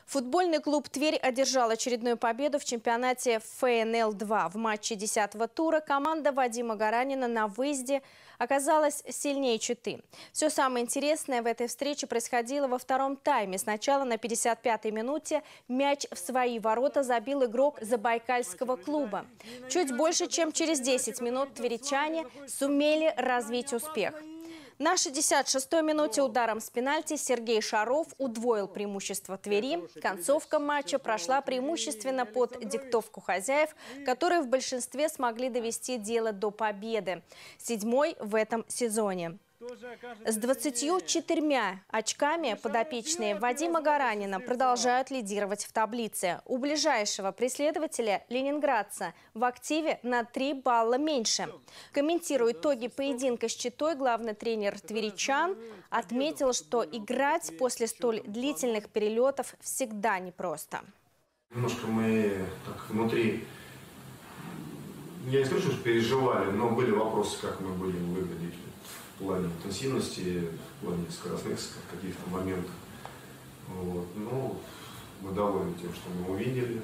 Футбольный клуб «Тверь» одержал очередную победу в чемпионате ФНЛ-2. В матче 10-го тура команда Вадима Гаранина на выезде оказалась сильнее Читы. Все самое интересное в этой встрече происходило во втором тайме. Сначала на 55-й минуте мяч в свои ворота забил игрок забайкальского клуба. Чуть больше, чем через 10 минут тверичане сумели развить успех. На 66-й минуте ударом с пенальти Сергей Шаров удвоил преимущество Твери. Концовка матча прошла преимущественно под диктовку хозяев, которые в большинстве смогли довести дело до победы. 7-й в этом сезоне. С 24 очками подопечные Вадима Гаранина продолжают лидировать в таблице. У ближайшего преследователя ленинградца в активе на 3 балла меньше. Комментируя итоги поединка с Читой, главный тренер тверичан отметил, что играть после столь длительных перелетов всегда непросто. Немножко мы так внутри, я не скажу, что переживали, но были вопросы, как мы будем выглядеть в плане интенсивности, в плане скоростных каких-то моментов. Вот. Но мы довольны тем, что мы увидели.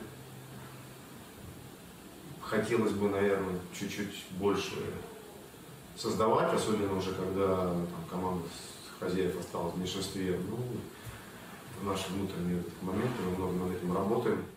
Хотелось бы, наверное, чуть-чуть больше создавать, особенно уже когда там, команда хозяев осталась в меньшинстве. Ну, в наши внутренние моменты мы много над этим работаем.